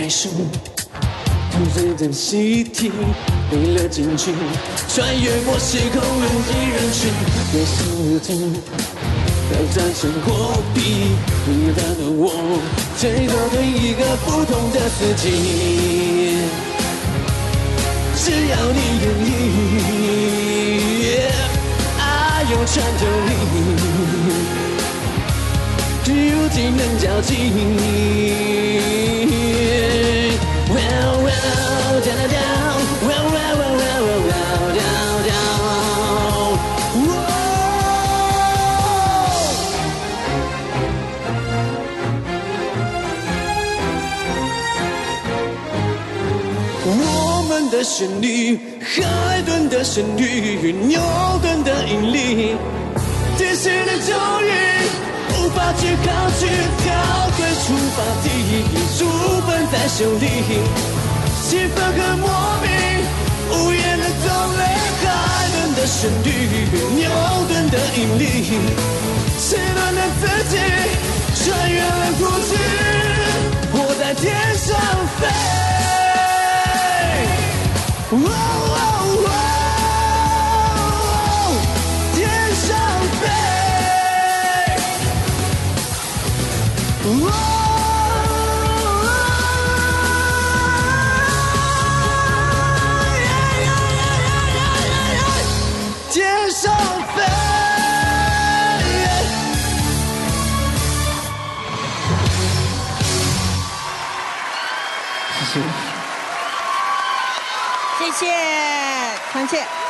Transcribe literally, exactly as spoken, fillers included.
感受。同岁的习题，为了进去，穿越过时空，人挤人群，内心如痛。 要战胜货币，你让的我，最多对一个不同的自己。只要你愿意，爱有穿透力，有技能交集。Well well down down well well well well well down down。 我们的旋律，海顿的旋律，牛顿的引力，电视的咒语，无法去抗拒，跳对出发地，书本在手里，气氛很莫名，无言的动泪，海顿的旋律，牛顿的引力，迟钝的自己，穿越了孤寂，我在天上飞。 哦哦哦，天上飞。哦哦，天上飞。谢谢。 谢谢康倩。